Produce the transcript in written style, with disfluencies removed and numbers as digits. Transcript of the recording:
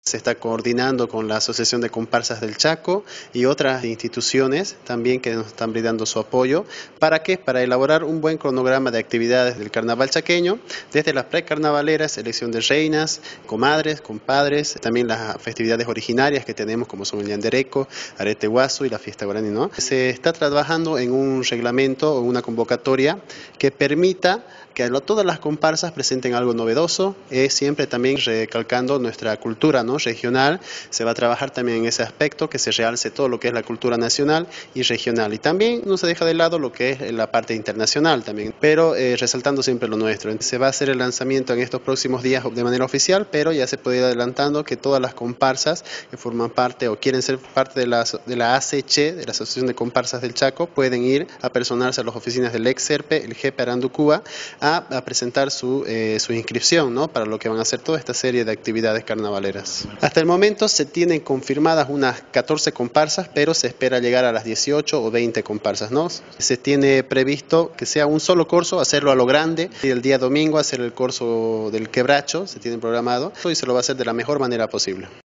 Se está coordinando con la Asociación de Comparsas del Chaco y otras instituciones también que nos están brindando su apoyo. ¿Para qué? Para elaborar un buen cronograma de actividades del carnaval chaqueño, desde las precarnavaleras, elección de reinas, comadres, compadres, también las festividades originarias que tenemos como son el Yandereco, Arete Huazu y la fiesta guaraní, ¿no? Se está trabajando en un reglamento o una convocatoria que permita que todas las comparsas presenten algo novedoso, siempre también recalcando nuestra cultura, ¿no?, regional. Se va a trabajar también en ese aspecto, que se realce todo lo que es la cultura nacional y regional. Y también no se deja de lado lo que es la parte internacional también, pero resaltando siempre lo nuestro. Se va a hacer el lanzamiento en estos próximos días de manera oficial, pero ya se puede ir adelantando que todas las comparsas que forman parte o quieren ser parte de la ACC, de la Asociación de Comparsas del Chaco, pueden ir a personarse a las oficinas del ex-SERPE, el GEP Aranducúa, a presentar su inscripción, ¿no?, para lo que van a hacer toda esta serie de actividades carnavaleras. Hasta el momento se tienen confirmadas unas 14 comparsas, pero se espera llegar a las 18 o 20 comparsas, ¿no? Se tiene previsto que sea un solo corso, hacerlo a lo grande, y el día domingo hacer el corso del quebracho, se tiene programado, y se lo va a hacer de la mejor manera posible.